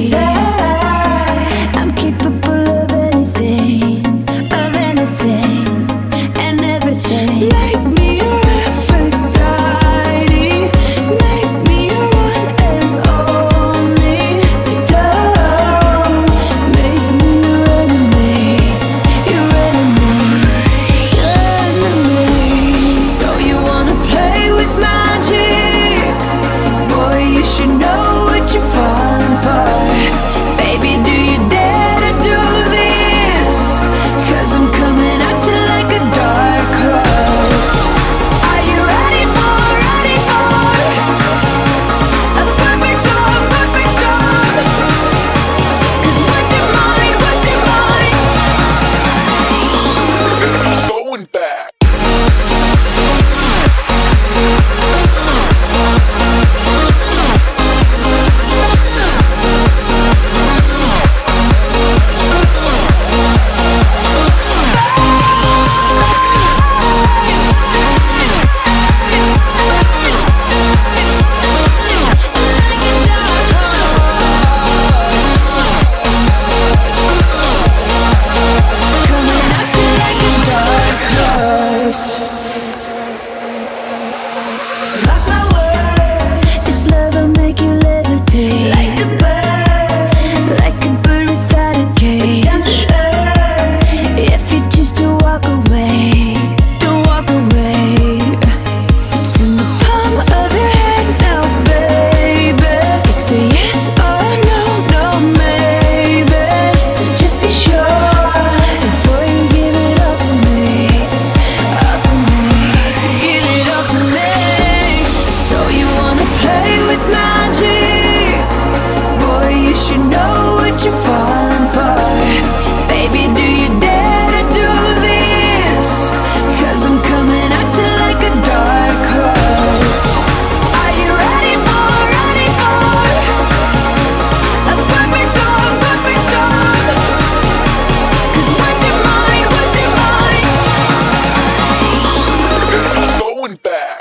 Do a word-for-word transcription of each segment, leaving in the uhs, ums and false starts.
Say I'm capable of anything, of anything and everything. Make me your Aphrodite, make me your one and only. Don't make me your enemy, your enemy, your enemy. So you wanna play with magic? Boy, you should know what you're falling for. Baby, do you dare to do this? Cause I'm coming at you like a dark horse. Are you ready for, ready for a perfect storm, perfect storm? Cause what's in mind, what's in mind? Going back. Coming at you like a dark horse. Mark my words, this love will make you levitate like a bird, like a bird without a cage. Down to earth, if you choose to walk away, don't walk away. It's in the palm of your hand now, baby. It's a yes or a no, no maybe. So just be sure before you give it all to me, all to me. Give it all to me. So you wanna play with magic? Boy, you should know what you're falling for. Baby, do you dare to do this? Cause I'm coming at you like a dark horse. Are you ready for, ready for a perfect storm, perfect storm? Cause what's in mind, what's in mind? Going back.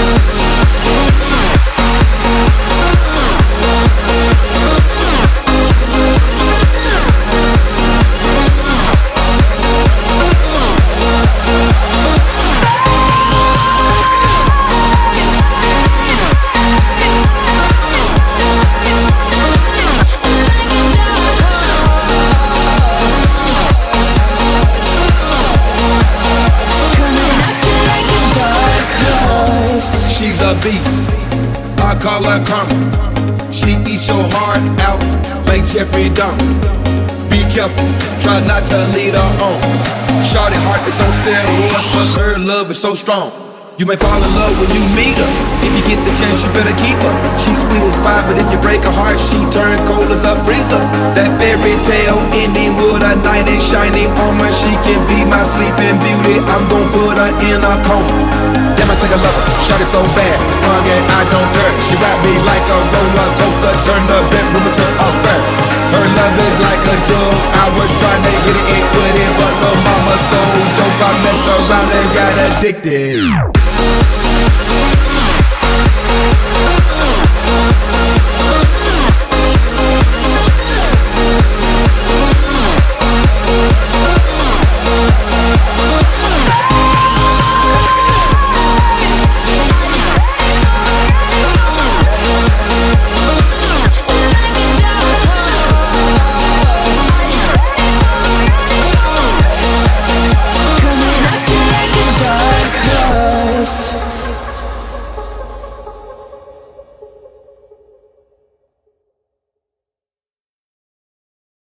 Coming at you like a dark horse. She's a beast, I call her karma. She eats your heart out like Jeffrey Dahmer. Be careful, try not to lead her on. Shorty heart is on steroids cause her love is so strong. You may fall in love when you meet her. If you get the chance, you better keep her. She's sweet as pie, but if you break her heart, she turn cold as a freezer. That fairy tale ending with a knight in shining armor. She can be my sleeping beauty. I'm gon' put her in a coma. Damn, I think I love her. Shot it so bad, it's sprung and I don't care. She ride me like a roller coaster, turn the bedroom into a fair. Her love is like a drug. I was trying to hit it and quit it, but the mama so dope I messed around and got addicted.